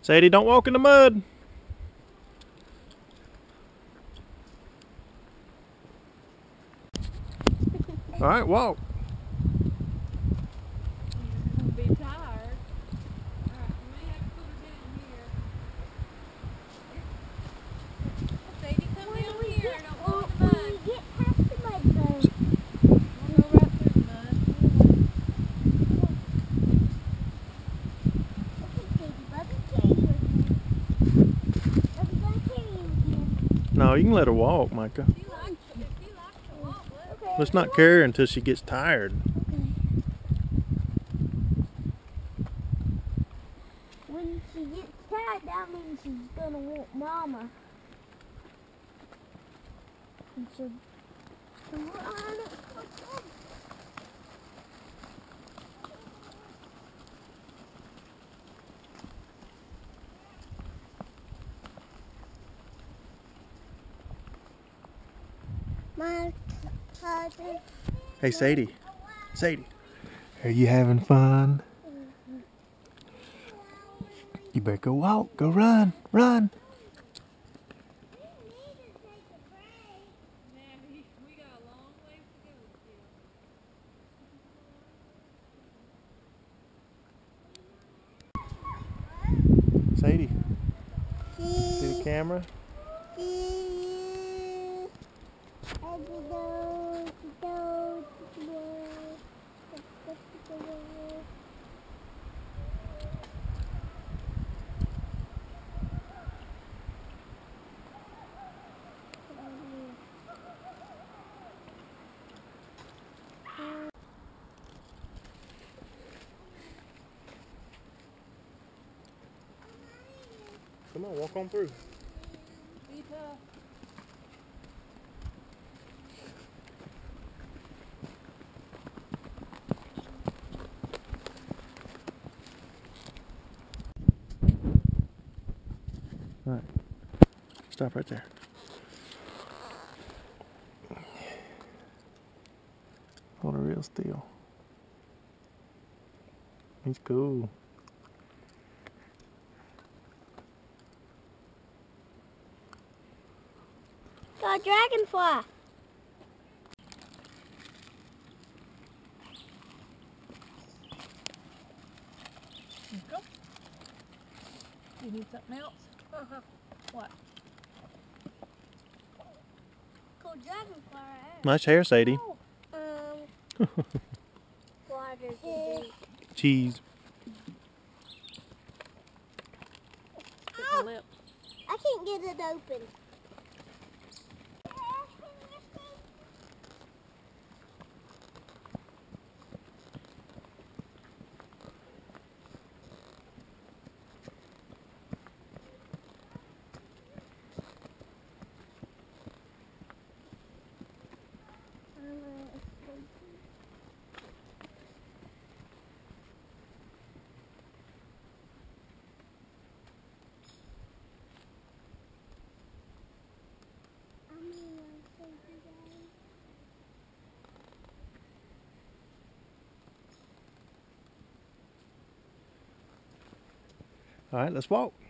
Sadie, don't walk in the mud. All right, walk. You're gonna be tired. All right, we may have to put her down here. Sadie, come down here. Don't go in the mud. When we get past the mud though. We'll go right through the mud. Okay, Sadie, Bubby's carry you again. Bubby's gonna carry you again. No, you can let her walk, Micah. If you like to walk, let her. Okay. Let's not carry her until she gets tired. Okay. When she gets tired, that means she's gonna want Mama. And she'll run. My father. Hey, Sadie. Sadie, are you having fun? You better go walk. Go run. Run. We got a long ways to go still. Sadie, see the camera? Come on, walk on through. Be tough. All right. Stop right there. Hold her real still. He's cool. Got a dragonfly. Go. You need something else? What? Cool dragonfly. Nice hair, Sadie. Why does it do? Cheese. Get the lip. I can't get it open. All right, let's walk.